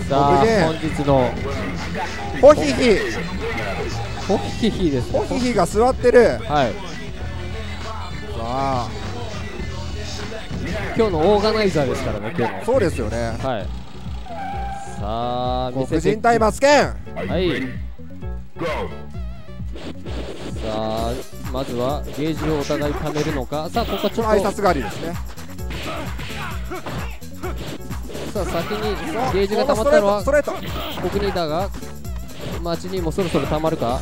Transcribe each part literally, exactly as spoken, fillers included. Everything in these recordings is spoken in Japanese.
さあ本日のホヒヒホヒヒですね。 ホヒヒが座ってる。 はい。 さあ今日のオーガナイザーですからね、今日の。 そうですよね。 はい。さあ見せて黒人対マツケン。 はい。さあまずはゲージをお互い貯めるのか。さあここはちょっと挨拶代わりですね。 さあ先にゲージが溜まったのはストレート国にだが、町にもそろそろ溜まるか。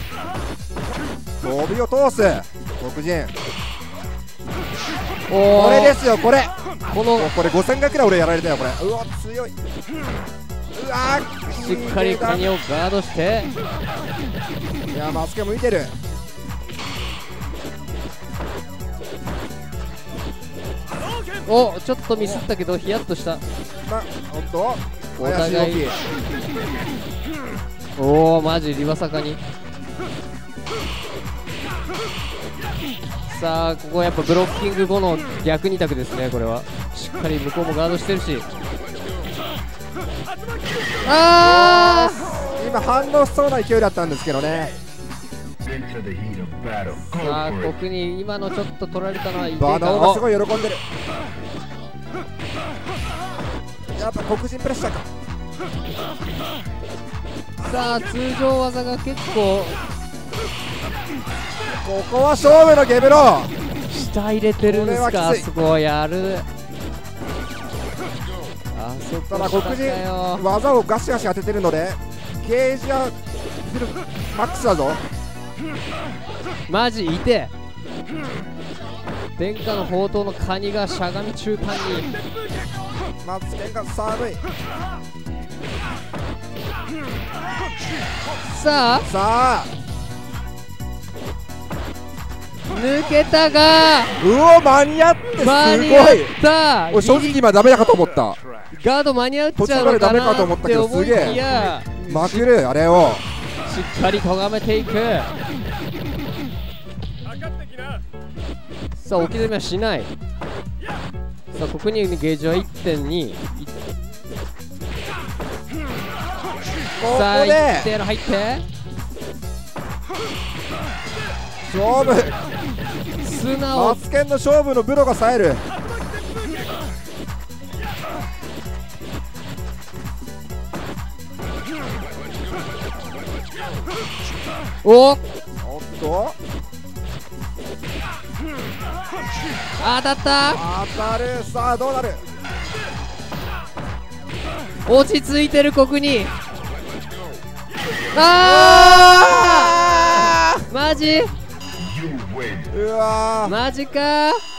飛びを通す黒人。 おこれですよ、これこのこれごせん回くらい俺やられたよこれ。うわ強い。うわしっかりカニをガードして。 いやマツケン向いてる。 おちょっとミスったけどヒヤッとした。 まおっとお互いおおマジリバサカに。さあここはやっぱブロッキング後の逆二択ですね。これはしっかり向こうもガードしてるし。あー今反応しそうな勢いだったんですけどね。 さあ国に今のちょっと取られたのはいいバナオがすごい喜んでる。やっぱ黒人プレッシャーか。 さあ通常技が結構ここは勝負のゲブロ下入れてるんですか。 これはきつい。 すごいやる。あそこただ黒下かよ人技をガシガシ当ててるのでゲージはマックスだぞ。 マジいて天下の宝刀のカニがしゃがみ中間に。 マツケンが寒い。 さあさあ抜けたがうお間に合ってすごい。 間に合った。 俺正直今ダメだかと思った。 ガード間に合っちゃうのかなって思いきやまくるあれをしっかりとがめていく。さあ置き攻めはしない。さあここにゲージは いってんに。 さあここで一定の入って勝負。 素直マツケンの勝負のブロが冴える。 おっおっと当たった。 当たる。さあどうなる。 落ち着いてる国に。あーマジうわマジかー。